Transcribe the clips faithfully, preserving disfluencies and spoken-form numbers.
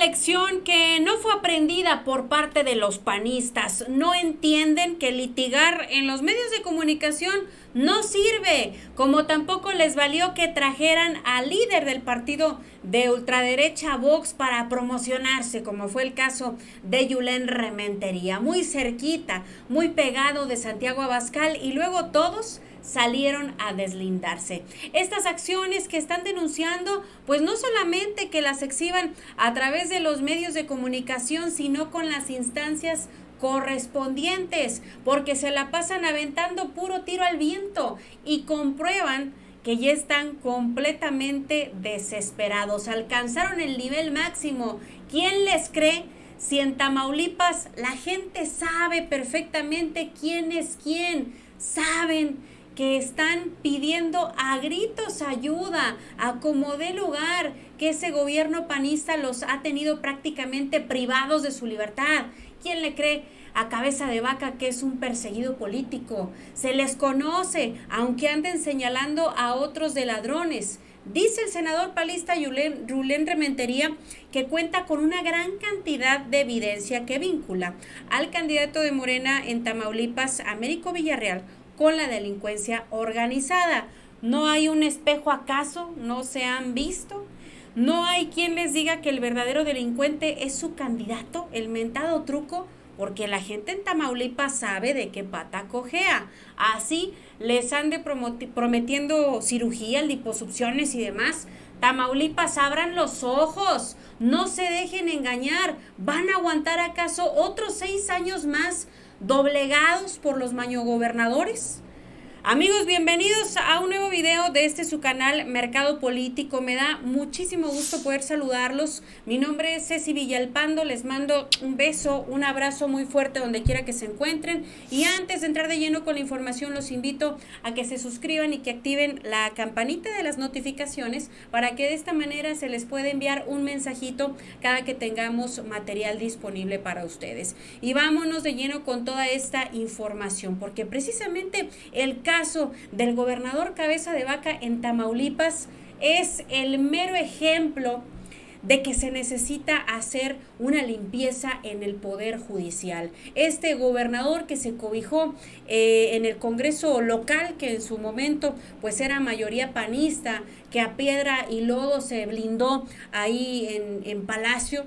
lección que no fue aprendida por parte de los panistas. No entienden que litigar en los medios de comunicación no sirve, como tampoco les valió que trajeran al líder del partido de ultraderecha Vox para promocionarse, como fue el caso de Julen Rementería, muy cerquita, muy pegado de Santiago Abascal, y luego todos salieron a deslindarse. Estas acciones que están denunciando, pues no solamente que las exhiban a través de los medios de comunicación, sino con las instancias correspondientes, porque se la pasan aventando puro tiro al viento y comprueban que ya están completamente desesperados. Alcanzaron el nivel máximo. ¿Quién les cree? Si en Tamaulipas la gente sabe perfectamente quién es quién, saben que están pidiendo a gritos ayuda, a como dé lugar, que ese gobierno panista los ha tenido prácticamente privados de su libertad. ¿Quién le cree a Cabeza de Vaca que es un perseguido político? Se les conoce, aunque anden señalando a otros de ladrones. Dice el senador panista Julen, Julen Rementería que cuenta con una gran cantidad de evidencia que vincula al candidato de Morena en Tamaulipas, Américo Villarreal, con la delincuencia organizada. ¿No hay un espejo acaso? ¿No se han visto? ¿No hay quien les diga que el verdadero delincuente es su candidato, el mentado truco? Porque la gente en Tamaulipas sabe de qué pata cojea. Así les ande prometiendo cirugía, liposucciones y demás. Tamaulipas, abran los ojos, no se dejen engañar. ¿Van a aguantar acaso otros seis años más doblegados por los mañogobernadores? Amigos, bienvenidos a un nuevo video de este su canal Mercado Político. Me da muchísimo gusto poder saludarlos. Mi nombre es Ceci Villalpando, les mando un beso, un abrazo muy fuerte donde quiera que se encuentren. Y antes de entrar de lleno con la información, los invito a que se suscriban y que activen la campanita de las notificaciones para que de esta manera se les pueda enviar un mensajito cada que tengamos material disponible para ustedes. Y vámonos de lleno con toda esta información, porque precisamente el caso del gobernador Cabeza de Vaca en Tamaulipas es el mero ejemplo de que se necesita hacer una limpieza en el Poder Judicial. Este gobernador que se cobijó eh, en el Congreso local, que en su momento pues era mayoría panista, que a piedra y lodo se blindó ahí en, en Palacio,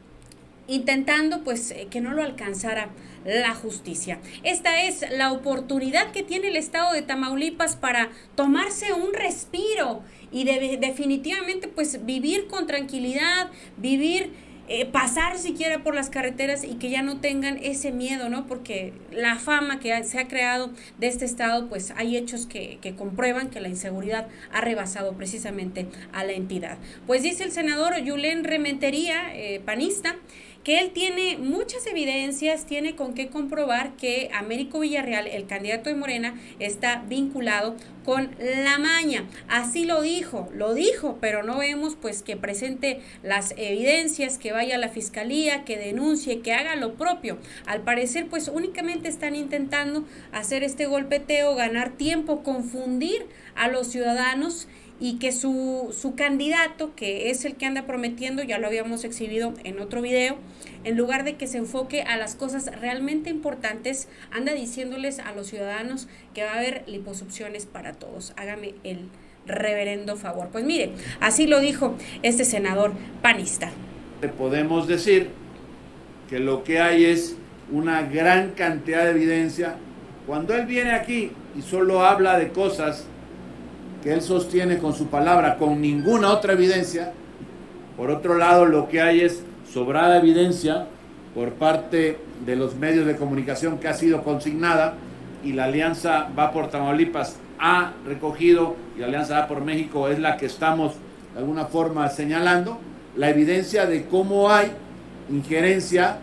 intentando pues eh, que no lo alcanzara la justicia. Esta es la oportunidad que tiene el estado de Tamaulipas para tomarse un respiro y de, definitivamente pues vivir con tranquilidad, vivir, eh, pasar siquiera por las carreteras y que ya no tengan ese miedo, ¿no? Porque la fama que se ha creado de este estado, pues hay hechos que, que comprueban que la inseguridad ha rebasado precisamente a la entidad. Pues dice el senador Julen Rementería, eh, panista, que él tiene muchas evidencias, tiene con qué comprobar que Américo Villarreal, el candidato de Morena, está vinculado con la maña. Así lo dijo, lo dijo, pero no vemos pues que presente las evidencias, que vaya a la fiscalía, que denuncie, que haga lo propio. Al parecer pues únicamente están intentando hacer este golpeteo, ganar tiempo, confundir a los ciudadanos, y que su, su candidato, que es el que anda prometiendo, ya lo habíamos exhibido en otro video, en lugar de que se enfoque a las cosas realmente importantes, anda diciéndoles a los ciudadanos que va a haber liposucciones para todos. Hágame el reverendo favor. Pues mire, así lo dijo este senador panista. Podemos decir que lo que hay es una gran cantidad de evidencia. Cuando él viene aquí y solo habla de cosas que él sostiene con su palabra, con ninguna otra evidencia, por otro lado lo que hay es sobrada evidencia por parte de los medios de comunicación que ha sido consignada, y la Alianza Va por Tamaulipas ha recogido, y la Alianza Va por México es la que estamos de alguna forma señalando, la evidencia de cómo hay injerencia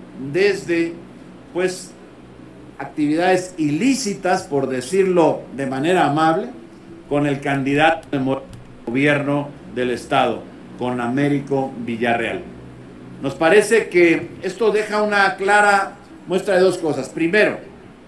desde pues actividades ilícitas, por decirlo de manera amable, con el candidato de gobierno del estado, con Américo Villarreal. Nos parece que esto deja una clara muestra de dos cosas. Primero,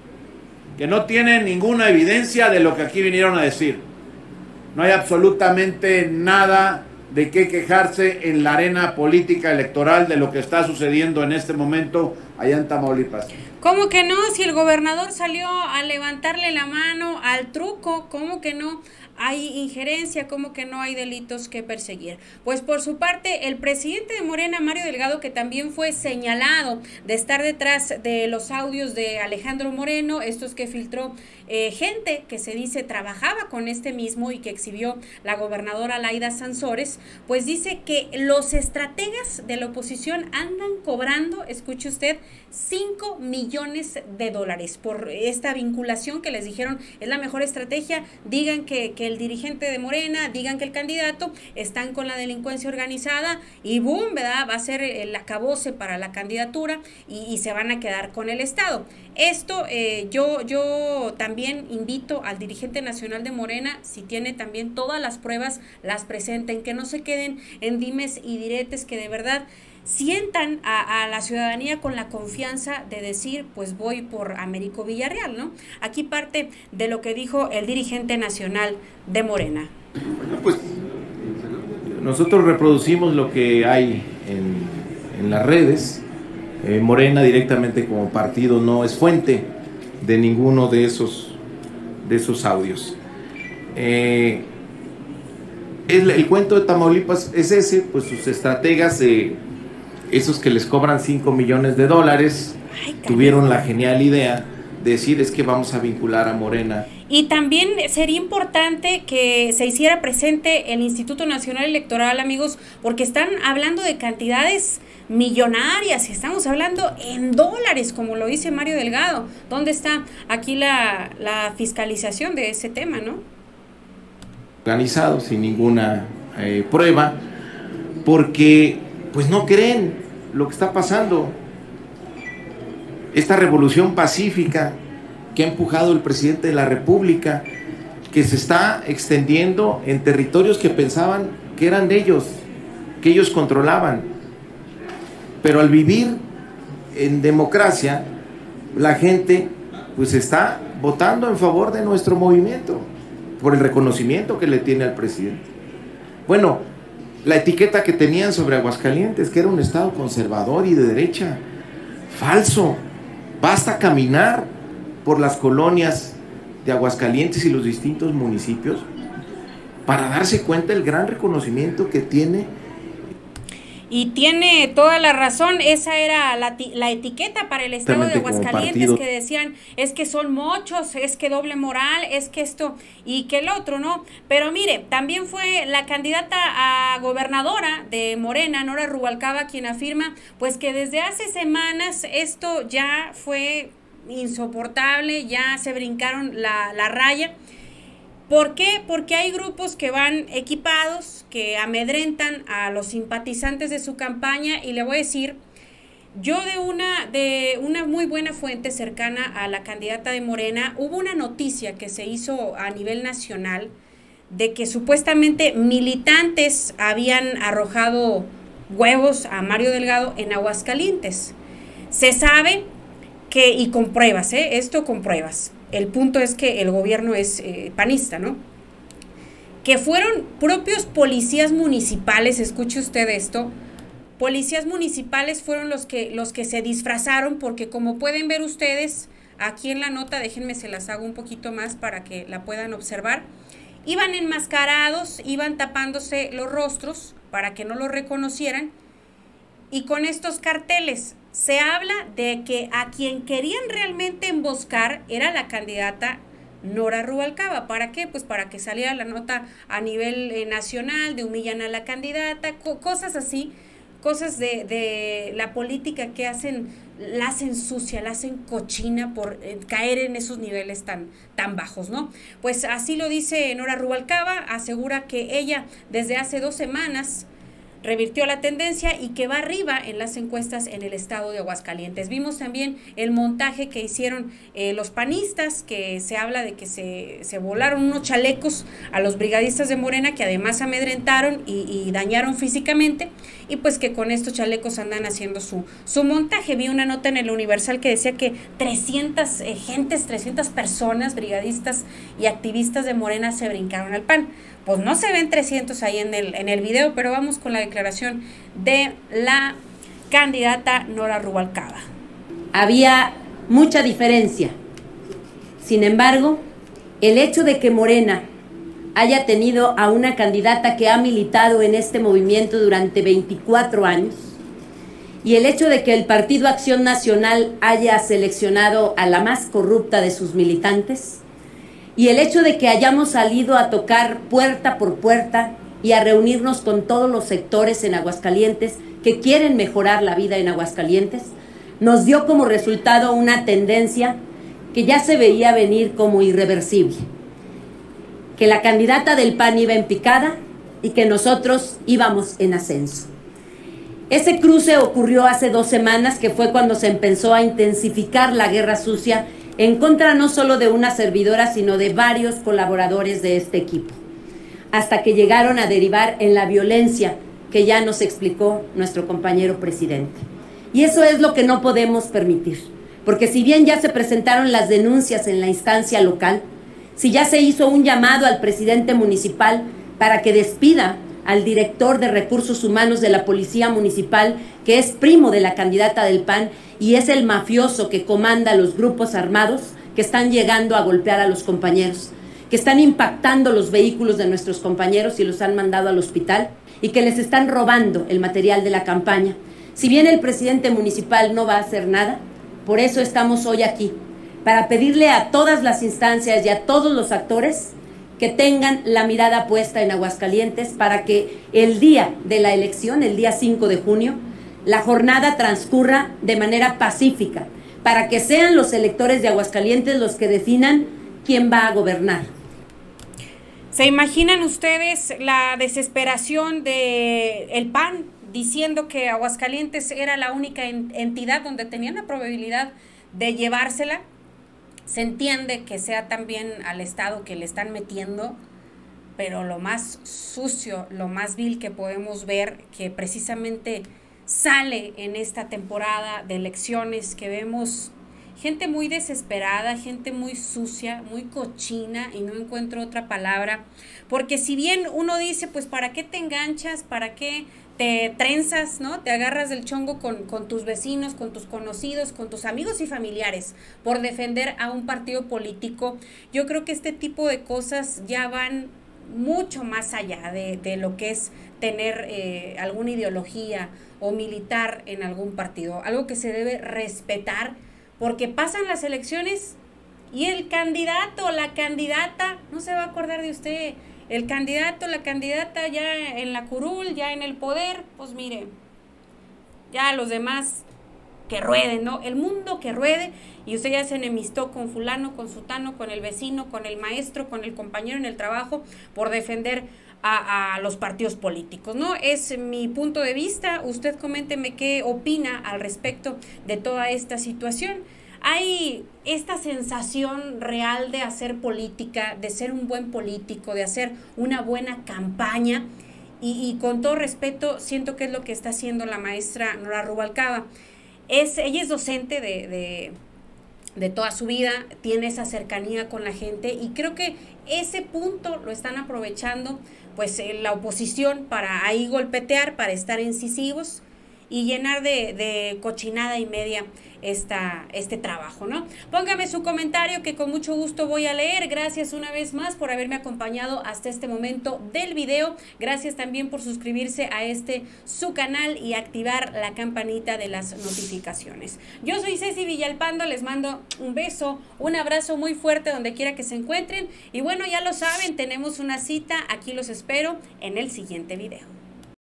que no tienen ninguna evidencia de lo que aquí vinieron a decir. No hay absolutamente nada de qué quejarse en la arena política electoral de lo que está sucediendo en este momento allá en Tamaulipas. ¿Cómo que no? Si el gobernador salió a levantarle la mano al truco, ¿cómo que no hay injerencia? ¿Cómo que no hay delitos que perseguir? Pues por su parte, el presidente de Morena, Mario Delgado, que también fue señalado de estar detrás de los audios de Alejandro Moreno, estos que filtró eh, gente que se dice trabajaba con este mismo y que exhibió la gobernadora Laida Sansores, pues dice que los estrategas de la oposición andan cobrando, escuche usted, cinco millones de dólares por esta vinculación que les dijeron es la mejor estrategia. Digan que, que el dirigente de Morena, digan que el candidato están con la delincuencia organizada y boom, ¿verdad? Va a ser el acabose para la candidatura y, y se van a quedar con el Estado. Esto eh, yo, yo también invito al dirigente nacional de Morena, si tiene también todas las pruebas, las presenten, que no se queden en dimes y diretes, que de verdad sientan a, a la ciudadanía con la confianza de decir, pues voy por Américo Villarreal, ¿no? Aquí parte de lo que dijo el dirigente nacional de Morena. Bueno, pues nosotros reproducimos lo que hay en, en las redes. Eh, Morena directamente como partido no es fuente de ninguno de esos, de esos audios. Eh, el, el cuento de Tamaulipas es ese, pues sus estrategas de esos que les cobran cinco millones de dólares, ay, tuvieron la genial idea de decir es que vamos a vincular a Morena. Y también sería importante que se hiciera presente el Instituto Nacional Electoral, amigos, porque están hablando de cantidades millonarias y estamos hablando en dólares, como lo dice Mario Delgado. ¿Dónde está aquí la, la fiscalización de ese tema, no? Organizado, sin ninguna eh, prueba, porque pues no creen lo que está pasando. Esta revolución pacífica que ha empujado el presidente de la República, que se está extendiendo en territorios que pensaban que eran de ellos, que ellos controlaban. Pero al vivir en democracia, la gente pues está votando en favor de nuestro movimiento, por el reconocimiento que le tiene al presidente. Bueno, la etiqueta que tenían sobre Aguascalientes, que era un estado conservador y de derecha, falso. Basta caminar por las colonias de Aguascalientes y los distintos municipios para darse cuenta del gran reconocimiento que tiene. Y tiene toda la razón, esa era la, la etiqueta para el estado de Aguascalientes, que decían, es que son mochos, es que doble moral, es que esto y que el otro, ¿no? Pero mire, también fue la candidata a gobernadora de Morena, Nora Rubalcaba, quien afirma, pues que desde hace semanas esto ya fue insoportable, ya se brincaron la, la raya. ¿Por qué? Porque hay grupos que van equipados, que amedrentan a los simpatizantes de su campaña, y le voy a decir, yo de una, de una muy buena fuente cercana a la candidata de Morena, hubo una noticia que se hizo a nivel nacional de que supuestamente militantes habían arrojado huevos a Mario Delgado en Aguascalientes. Se sabe que, y con pruebas, ¿eh? Esto con pruebas. El punto es que el gobierno es eh, panista, ¿no? Que fueron propios policías municipales, escuche usted esto, policías municipales fueron los que, los que se disfrazaron, porque como pueden ver ustedes, aquí en la nota, déjenme se las hago un poquito más para que la puedan observar, iban enmascarados, iban tapándose los rostros para que no los reconocieran, y con estos carteles se habla de que a quien querían realmente emboscar era la candidata Nora Rubalcaba. ¿Para qué? Pues para que saliera la nota a nivel eh, nacional, de humillan a la candidata, co cosas así, cosas de, de la política que hacen, la hacen sucia, la hacen cochina por eh, caer en esos niveles tan, tan bajos, ¿no? Pues así lo dice Nora Rubalcaba, asegura que ella desde hace dos semanas revirtió la tendencia y que va arriba en las encuestas en el estado de Aguascalientes. Vimos también el montaje que hicieron eh, los panistas, que se habla de que se, se volaron unos chalecos a los brigadistas de Morena, que además amedrentaron y, y dañaron físicamente, y pues que con estos chalecos andan haciendo su, su montaje. Vi una nota en el Universal que decía que trescientas eh, gentes, trescientas personas, brigadistas y activistas de Morena se brincaron al P A N. Pues no se ven trescientos ahí en el, en el video, pero vamos con la declaración de la candidata Nora Rubalcaba. Había mucha diferencia. Sin embargo, el hecho de que Morena haya tenido a una candidata que ha militado en este movimiento durante veinticuatro años y el hecho de que el Partido Acción Nacional haya seleccionado a la más corrupta de sus militantes, y el hecho de que hayamos salido a tocar puerta por puerta y a reunirnos con todos los sectores en Aguascalientes que quieren mejorar la vida en Aguascalientes, nos dio como resultado una tendencia que ya se veía venir como irreversible, que la candidata del P A N iba en picada y que nosotros íbamos en ascenso. Ese cruce ocurrió hace dos semanas, que fue cuando se empezó a intensificar la guerra sucia en contra no solo de una servidora, sino de varios colaboradores de este equipo, hasta que llegaron a derivar en la violencia que ya nos explicó nuestro compañero presidente. Y eso es lo que no podemos permitir, porque si bien ya se presentaron las denuncias en la instancia local, si ya se hizo un llamado al presidente municipal para que despida al director de Recursos Humanos de la Policía Municipal, que es primo de la candidata del P A N y es el mafioso que comanda los grupos armados que están llegando a golpear a los compañeros, que están impactando los vehículos de nuestros compañeros y los han mandado al hospital, y que les están robando el material de la campaña. Si bien el presidente municipal no va a hacer nada, por eso estamos hoy aquí, para pedirle a todas las instancias y a todos los actores que tengan la mirada puesta en Aguascalientes para que el día de la elección, el día cinco de junio, la jornada transcurra de manera pacífica, para que sean los electores de Aguascalientes los que definan quién va a gobernar. ¿Se imaginan ustedes la desesperación de el P A N diciendo que Aguascalientes era la única entidad donde tenían la probabilidad de llevársela? Se entiende que sea también al Estado que le están metiendo, pero lo más sucio, lo más vil que podemos ver, que precisamente sale en esta temporada de elecciones, que vemos gente muy desesperada, gente muy sucia, muy cochina, y no encuentro otra palabra, porque si bien uno dice, pues ¿para qué te enganchas? ¿Para qué te trenzas, no? Te agarras del chongo con, con tus vecinos, con tus conocidos, con tus amigos y familiares por defender a un partido político. Yo creo que este tipo de cosas ya van mucho más allá de, de lo que es tener eh, alguna ideología o militar en algún partido, algo que se debe respetar, porque pasan las elecciones y el candidato o la candidata no se va a acordar de usted. El candidato, la candidata ya en la curul, ya en el poder, pues mire, ya los demás que rueden, ¿no? El mundo que ruede, y usted ya se enemistó con fulano, con sutano, con el vecino, con el maestro, con el compañero en el trabajo, por defender a, a los partidos políticos, ¿no? Es mi punto de vista. Usted coménteme qué opina al respecto de toda esta situación. Hay esta sensación real de hacer política, de ser un buen político, de hacer una buena campaña, y, y con todo respeto siento que es lo que está haciendo la maestra Nora Rubalcaba. Es, ella es docente de, de, de toda su vida, tiene esa cercanía con la gente, y creo que ese punto lo están aprovechando pues en la oposición para ahí golpetear, para estar incisivos y llenar de, de cochinada y media esta, este trabajo, ¿no? Póngame su comentario, que con mucho gusto voy a leer. Gracias una vez más por haberme acompañado hasta este momento del video. Gracias también por suscribirse a este su canal y activar la campanita de las notificaciones. Yo soy Ceci Villalpando, les mando un beso, un abrazo muy fuerte donde quiera que se encuentren, y bueno, ya lo saben, tenemos una cita, aquí los espero en el siguiente video.